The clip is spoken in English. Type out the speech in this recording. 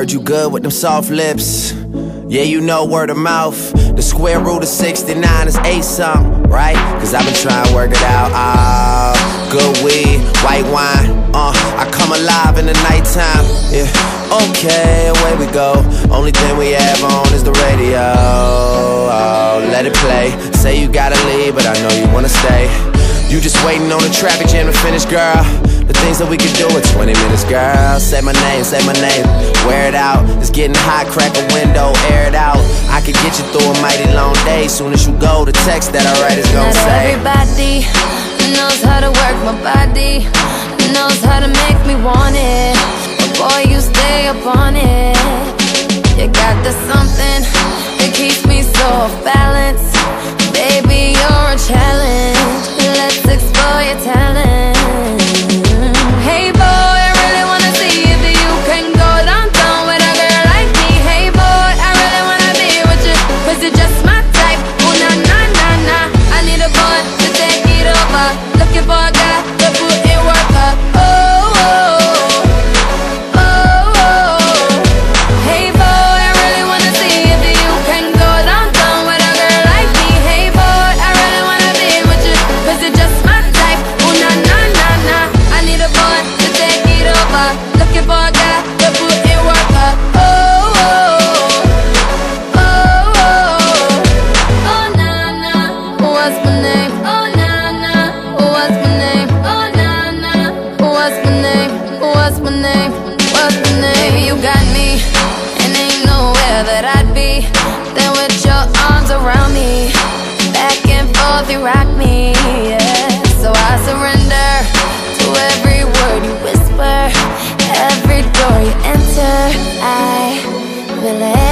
heard you good with them soft lips. Yeah, you know word of mouth. The square root of 69 is 8 something, right? Cause I've been trying to work it out. Good weed, white wine, I come alive in the nighttime. Yeah, okay, away we go. Only thing we have on is the radio. Oh, let it play. Say you gotta leave, but I know you wanna stay. You just waiting on the traffic jam to finish, girl. The things that we could do in 20 minutes, girl. Say my name, wear it out. It's getting hot, crack a window, air it out. I could get you through a mighty long day. Soon as you go, the text that I write is gonna say. Everybody knows how to work my body, knows how to make me want it. But boy, you stay up on it. You got the something that keeps me so off balance. Baby, you're a challenge. Let's explore your talent. Hey boy, I really wanna see if you can go downtown with a girl like me. Hey boy, I really wanna be with you, cause you're just my type. Oh na na na na, I need a boy to take it over. Looking for a guy to put in work up. Oh, oh, oh, oh. Hey boy, I really wanna see if you can go downtown with a girl like me. Hey boy, I really wanna be with you, cause you're just my type. Oh na na na na, I need a boy to take it over. Looking for a guy to put in work up. Oh, oh, oh, oh, oh na na, what's my name? Oh na na, what's my name? Oh na na, what's my name? What's my name? What's my name? You got me, and ain't nowhere that I'd be than with your arms around me. Back and forth you rock me, yeah. So I surrender to every word you whisper, every door you enter. I will